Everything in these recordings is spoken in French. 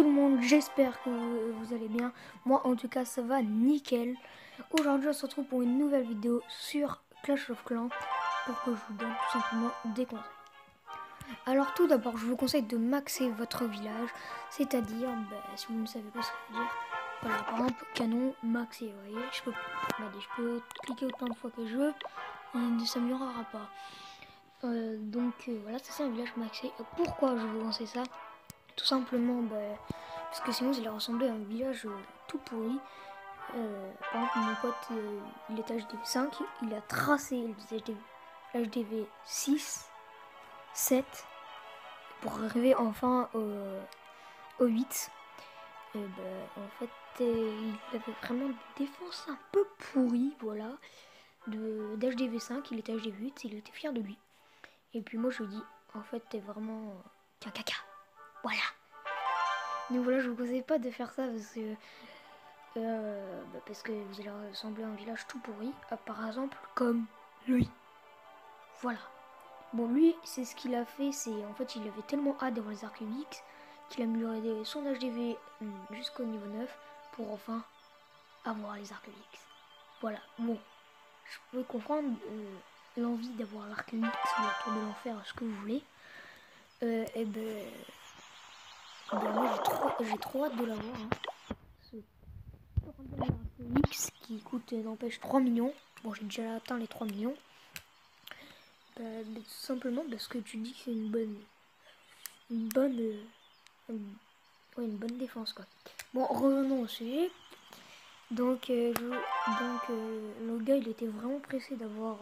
le monde, j'espère que vous allez bien. Moi en tout cas ça va nickel. Aujourd'hui on se retrouve pour une nouvelle vidéo sur Clash of Clans pour que je vous donne tout simplement des conseils. Alors tout d'abord je vous conseille de maxer votre village, c'est-à-dire si vous ne savez pas ce que ça veut dire, voilà, par exemple canon maxé, vous voyez, je peux cliquer autant de fois que je veux, il ne s'améliorera pas. Voilà, c'est un village maxé. Pourquoi je vous conseille ça? Tout simplement parce que sinon il a ressemblé à un village tout pourri. Par exemple mon pote il est HDV 5, il a tracé l'HDV 6, 7 pour arriver enfin au 8. En fait il avait vraiment des défenses un peu pourries, voilà, d'HDV 5, il était HDV 8, il était fier de lui. Et puis moi je lui dis en fait t'es vraiment caca, voilà. Donc voilà, je vous conseille pas de faire ça parce que vous allez ressembler à un village tout pourri, par exemple comme lui. Voilà. Bon, lui, c'est ce qu'il a fait, c'est en fait il avait tellement hâte d'avoir les arcs X qu'il a amélioré son HDV jusqu'au niveau 9 pour enfin avoir les arcs X. Voilà. Bon, je peux comprendre l'envie d'avoir l'arc X ou la tour de l'enfer, ce que vous voulez. Moi j'ai trop hâte de l'avoir. X qui coûte n'empêche 3 millions. Bon, j'ai déjà atteint les 3 millions. Tout simplement parce que tu dis que c'est une bonne défense quoi. Bon, revenons au sujet. Donc le gars il était vraiment pressé d'avoir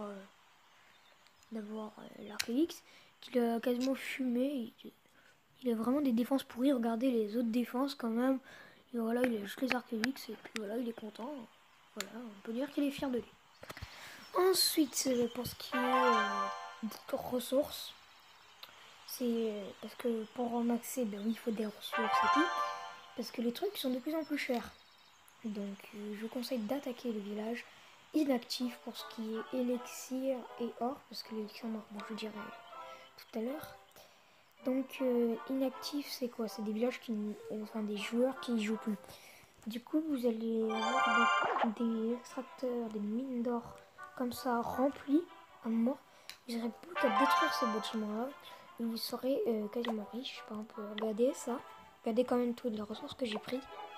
l'arc X qu'il a quasiment fumé. Il a vraiment des défenses pourries. Regardez les autres défenses quand même. Et voilà, il a juste les arcs X et puis voilà, il est content. Voilà, on peut dire qu'il est fier de lui. Ensuite, pour ce qui est des ressources, c'est parce que pour remaxer, oui, il faut des ressources et tout. Parce que les trucs sont de plus en plus chers. Donc, je vous conseille d'attaquer le village inactif pour ce qui est élixir et or. Parce que l'élixir noir, bon, je dirai tout à l'heure. Donc, inactif, c'est quoi? C'est des villages des joueurs qui n'y jouent plus. Du coup, vous allez avoir des extracteurs, des mines d'or comme ça remplies à mort. Vous n'aurez plus qu'à détruire ces bâtiments-là et vous serez quasiment riche. Par exemple, regardez ça. Regardez quand même toutes les ressources que j'ai prises.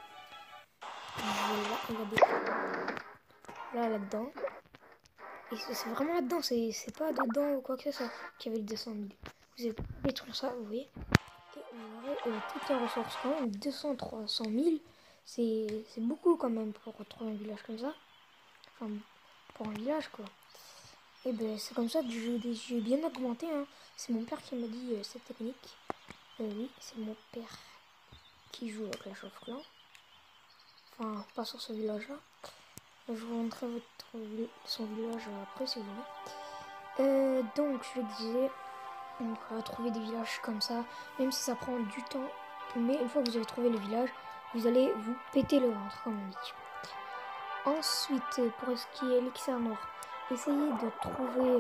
Voilà, regardez. Là-dedans. Et c'est vraiment là-dedans, c'est pas dedans ou quoi que ce soit qu'il y avait le 200 000. Vous allez détruire ça, vous voyez. Et vous aurez toutes les ressources quand même, 200-300 000. C'est beaucoup quand même pour retrouver un village comme ça. Enfin, pour un village quoi. Et c'est comme ça que j'ai bien augmenté. Hein. C'est mon père qui m'a dit cette technique. Oui, c'est mon père qui joue à Clash of Clans. Enfin, pas sur ce village-là. Je vous montrerai son village après si vous voulez. Donc, je le disais, on va trouver des villages comme ça, même si ça prend du temps. Mais une fois que vous avez trouvé le village, vous allez vous péter le ventre, comme on dit. Ensuite, pour ce qui est l'élixir noir, essayez de trouver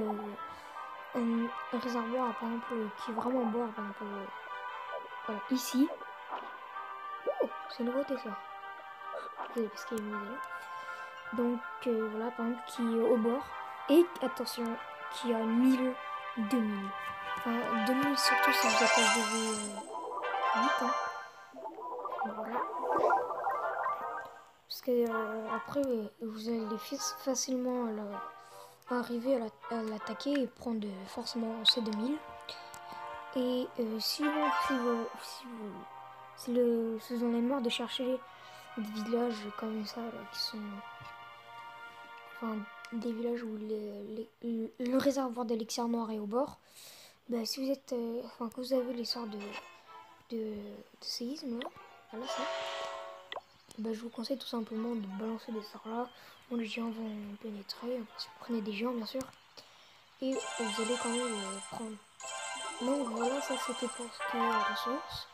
un réservoir, par exemple, qui est vraiment beau, par exemple, voilà, ici. Oh, c'est une nouveauté ça. Parce qu'il est mis là. Donc, voilà, par exemple, qui est au bord. Et, attention, qui a 1000, 2000. Enfin, 2000 surtout si vous êtes HDV 8, hein. Voilà. Parce que après, vous allez facilement arriver à l'attaquer et prendre forcément C2000. Et si vous en avez marre de chercher des villages comme ça là, qui sont des villages où le réservoir d'élixir noir est au bord, si vous êtes que vous avez les sorts de séisme là, voilà ça. Je vous conseille tout simplement de balancer des sorts là où les géants vont pénétrer, si vous prenez des géants bien sûr, et vous allez quand même prendre. Donc voilà, ça c'était pour ce qui est ressources.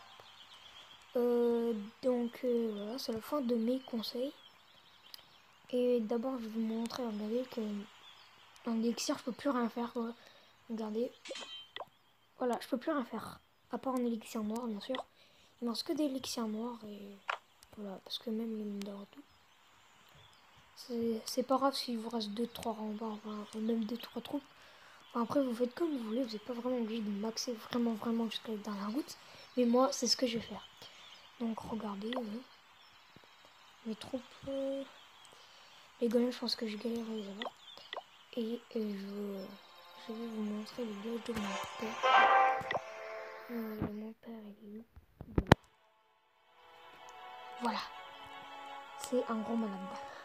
Voilà, c'est la fin de mes conseils. Et d'abord je vais vous montrer, regardez que en élixir je peux plus rien faire quoi. Regardez. Voilà, je peux plus rien faire. À part en élixir noir bien sûr. Il me reste que des élixirs noirs et voilà, parce que même les mines d'or et tout. C'est pas grave s'il vous reste 2-3 remparts, enfin, même 2-3 troupes. Enfin, après, vous faites comme vous voulez, vous n'êtes pas vraiment obligé de maxer vraiment jusqu'à la dernière goutte. Mais moi, c'est ce que je vais faire. Donc, regardez, mes troupes. Les golems, je pense que je galère à les avoir. Et je vais vous montrer le village de mon père. Mon père, il est où? Voilà. C'est un gros malade.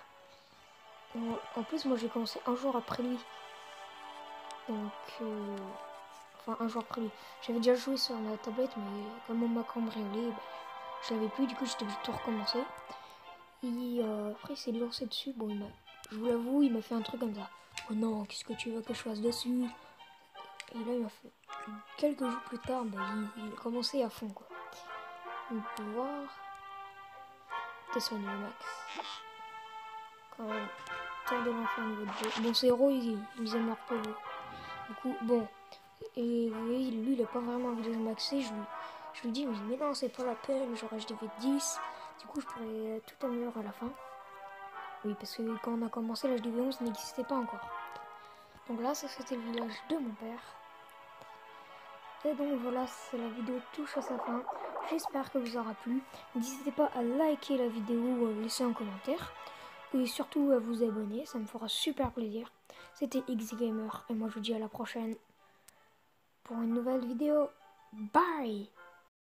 En plus, moi, j'ai commencé un jour après lui. Donc, enfin, un jour après lui. J'avais déjà joué sur ma tablette, mais comme on m'a cambriolé, bah, je l'avais plus. Du coup, j'étais obligé de tout recommencer. Et après, il s'est lancé dessus. Bon, je vous l'avoue, il m'a fait un truc comme ça. Oh non, qu'est-ce que tu veux que je fasse dessus? Et là, il m'a fait. Quelques jours plus tard, bah, il a commencé à fond, quoi. Vous pouvez voir. Descendre le max. Quand même. Tour de l'enfer niveau 2. Bon, ces héros, ils aiment leur pauvre. Du coup, bon. Et vous voyez, lui, il a pas vraiment envie de maxer. Je lui dis, mais non, c'est pas la peine. Genre, je devais 10. Du coup, je pourrais tout améliorer à la fin. Oui, parce que quand on a commencé, l'âge de 11 n'existait pas encore. Donc là, ça c'était le village de mon père. Et donc voilà, c'est la vidéo touche à sa fin. J'espère que vous aura plu. N'hésitez pas à liker la vidéo ou à laisser un commentaire. Et surtout à vous abonner, ça me fera super plaisir. C'était XGamer et moi je vous dis à la prochaine pour une nouvelle vidéo. Bye!